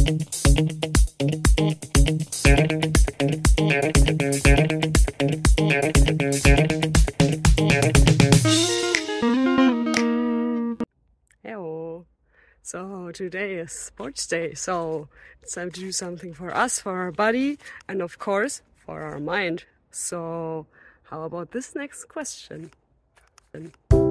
Hello. So today is sports day, so it's time to do something for us, for our body, and of course for our mind. So how about this next question?